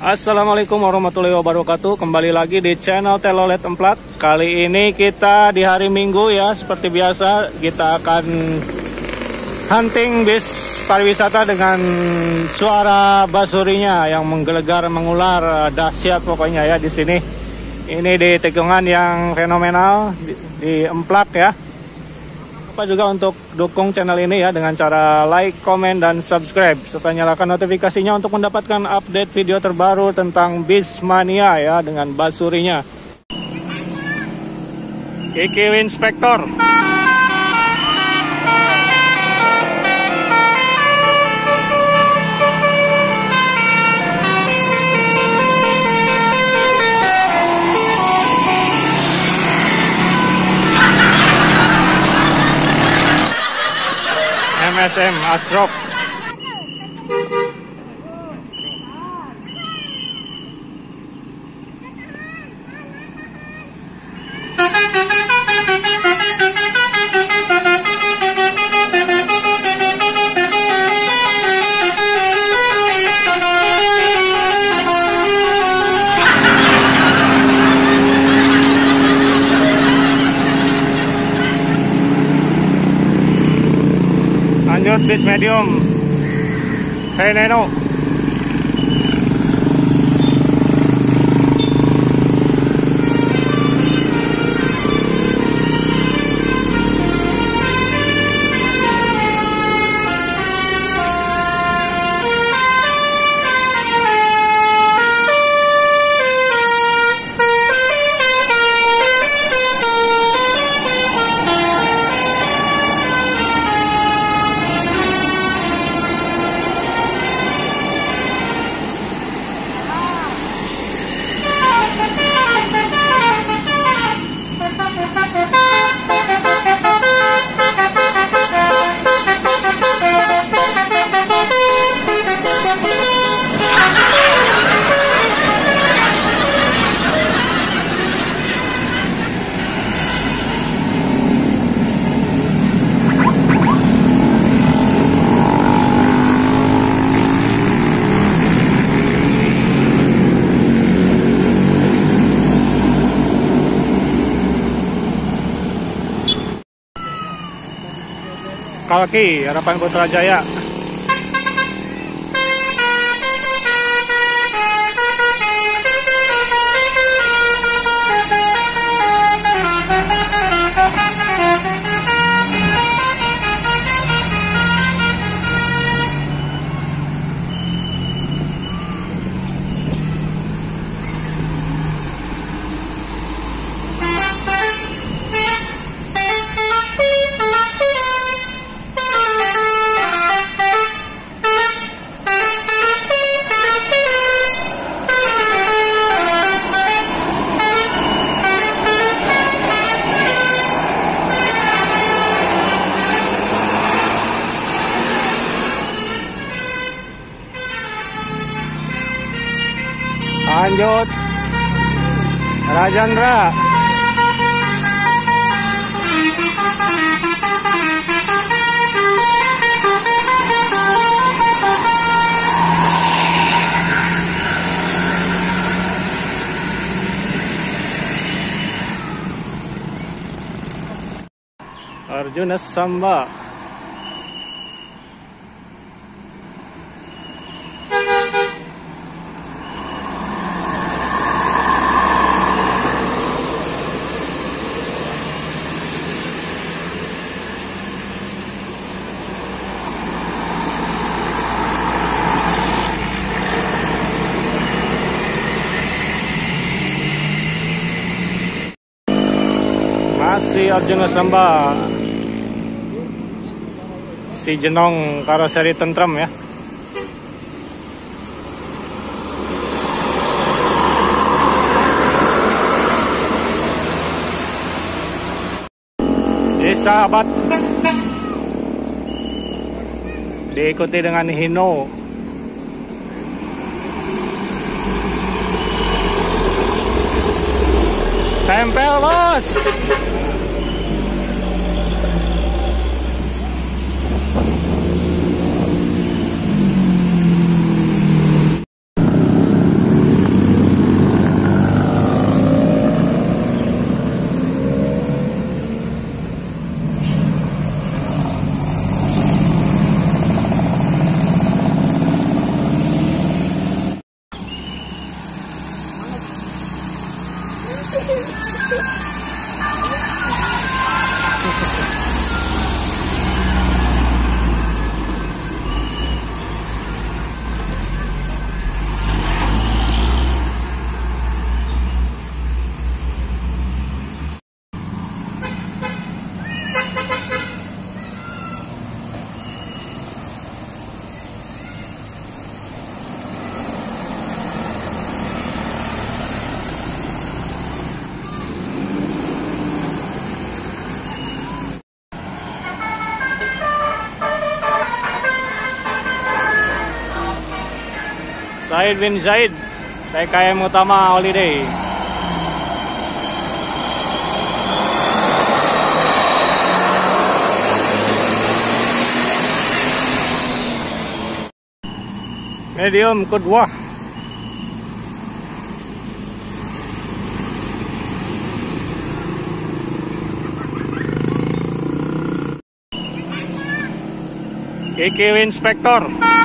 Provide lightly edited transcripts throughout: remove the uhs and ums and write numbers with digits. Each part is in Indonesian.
Assalamualaikum warahmatullahi wabarakatuh. Kembali lagi di channel Telolet Emplat. Kali ini kita di hari Minggu ya, seperti biasa kita akan hunting bis pariwisata dengan suara basurinya yang menggelegar mengular, dahsyat pokoknya ya di sini. Ini di tikungan yang fenomenal di Emplak ya. Lupa juga untuk dukung channel ini ya dengan cara like, komen, dan subscribe serta nyalakan notifikasinya untuk mendapatkan update video terbaru tentang bis mania ya dengan basurinya. Kiki Inspektor. MSM Asrock. Lanjut bis medium Veneno. Kalki, Harapan Putrajaya. Lanjut Rajandra. Arjuna Samba. Masih Arjuna Samba, si Jenong karoseri tentrem ya. Sahabat diikuti dengan Hino. Tempel bos. Zaid bin Zaid, TKM Utama Holiday. Medium kedua. KK Inspector.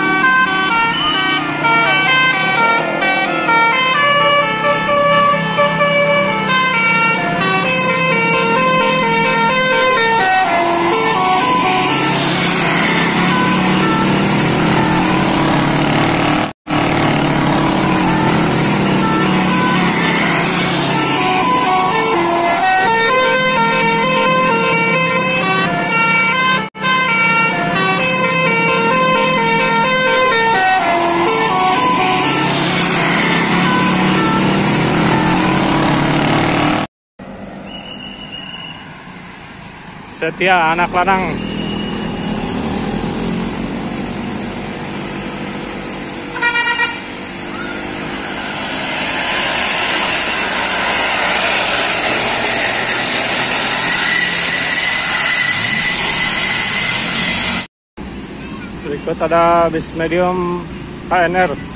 Setia anak lanang. Berikut ada bis medium KNR.